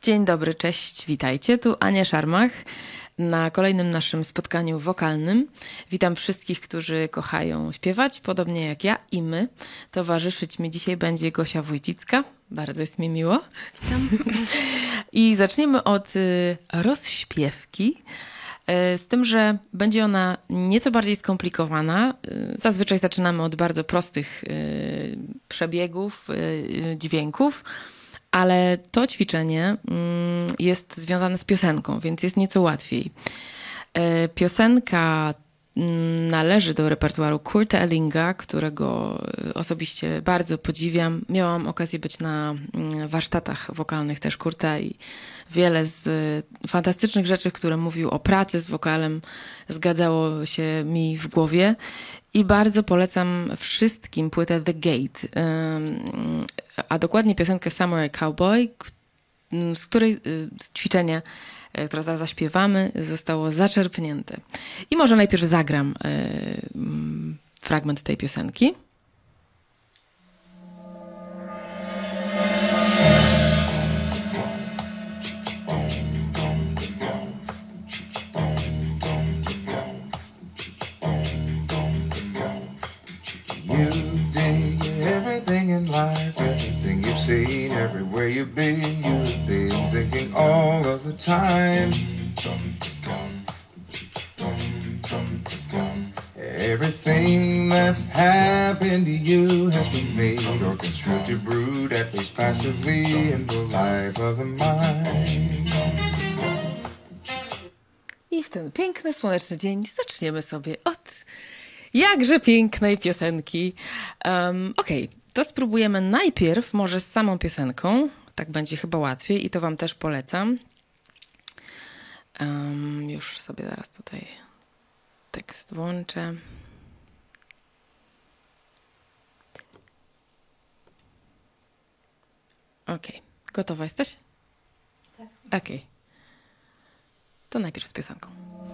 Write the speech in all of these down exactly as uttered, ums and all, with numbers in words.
Dzień dobry, cześć, witajcie. Tu Ania Szarmach na kolejnym naszym spotkaniu wokalnym. Witam wszystkich, którzy kochają śpiewać, podobnie jak ja i my. Towarzyszyć mi dzisiaj będzie Gosia Wójcicka. Bardzo jest mi miło. Witam. I zaczniemy od y, rozśpiewki. Z tym, że będzie ona nieco bardziej skomplikowana. Zazwyczaj zaczynamy od bardzo prostych przebiegów, dźwięków, ale to ćwiczenie jest związane z piosenką, więc jest nieco łatwiej. Piosenka należy do repertuaru Kurta Ellinga, którego osobiście bardzo podziwiam. Miałam okazję być na warsztatach wokalnych też Kurta i wiele z fantastycznych rzeczy, które mówił o pracy z wokalem, zgadzało się mi w głowie. I bardzo polecam wszystkim płytę The Gate, a dokładnie piosenkę Samurai Cowboy, z której ćwiczenie, które zaraz zaśpiewamy, zostało zaczerpnięte. I może najpierw zagram fragment tej piosenki. You dig everything in life, everything you've seen, everywhere you've been, you've been thinking all of the time. Everything that's happened to you has been made or construed to brood, at least passively, in the life of the mind. I w ten piękny, słoneczny dzień zaczniemy sobie od jakże pięknej piosenki. Um, Okej, okay. To spróbujemy najpierw może z samą piosenką. Tak będzie chyba łatwiej i to wam też polecam. Um, już sobie zaraz tutaj tekst włączę. Okej, okay. Gotowa jesteś? Tak. Okej. Okay. To najpierw z piosenką.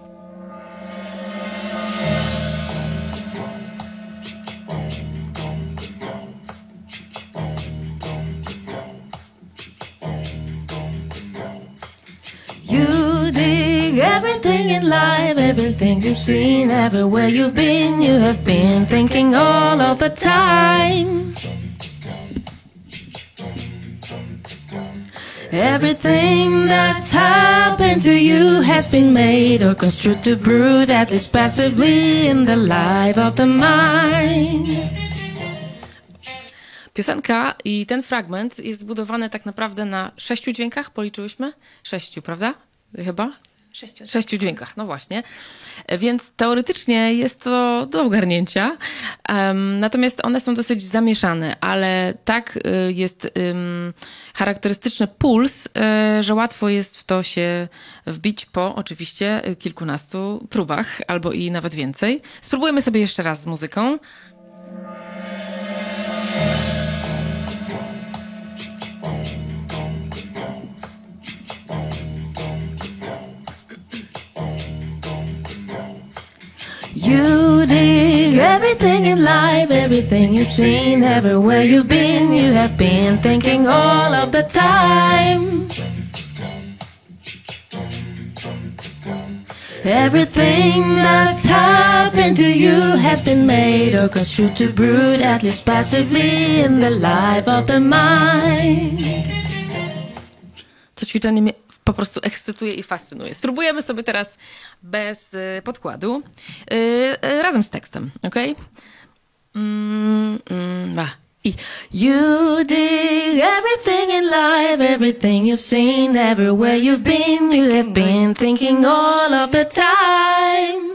You dig everything in life, everything you've seen, everywhere you've been, you have been thinking all of the time. Everything that's happened to you has been made or construed to brood, at least passively, in the life of the mind. Piosenka i ten fragment jest zbudowany tak naprawdę na sześciu dźwiękach, policzyłyśmy? Sześciu, prawda? Chyba? Sześciu. Sześciu dźwiękach, no właśnie. Więc teoretycznie jest to do ogarnięcia, um, natomiast one są dosyć zamieszane, ale tak y, jest y, charakterystyczny puls, y, że łatwo jest w to się wbić po oczywiście kilkunastu próbach, albo i nawet więcej. Spróbujemy sobie jeszcze raz z muzyką. You dig everything in life, everything you've seen, everywhere you've been, you have been thinking all of the time. Everything that's happened to you has been made or construed to brood, at least passively, in the life of the mind. To ćwiczenie mnie po prostu ekscytuje i fascynuje. Spróbujemy sobie teraz bez y, podkładu, y, y, razem z tekstem, okej? Okay? Mm, mm, ah. I. You dig everything in life, everything you've seen, everywhere you've been, you have been thinking all of the time.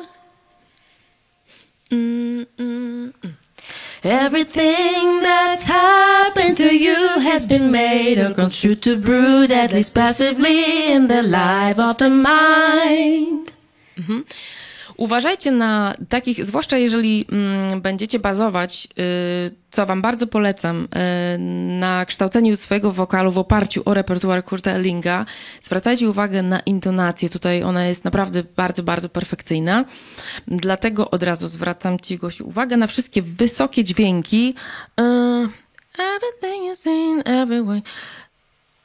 Mm, mm, mm. Everything that's happened to you has been made or construed to brood, at least passively, in the life of the mind. Mhm. Uważajcie na takich, zwłaszcza jeżeli mm, będziecie bazować, y, co wam bardzo polecam, y, na kształceniu swojego wokalu w oparciu o repertuar Kurta Ellinga. Zwracajcie uwagę na intonację. Tutaj ona jest naprawdę bardzo, bardzo perfekcyjna. Dlatego od razu zwracam ci, Gosiu, uwagę na wszystkie wysokie dźwięki. Y, everything is in everywhere.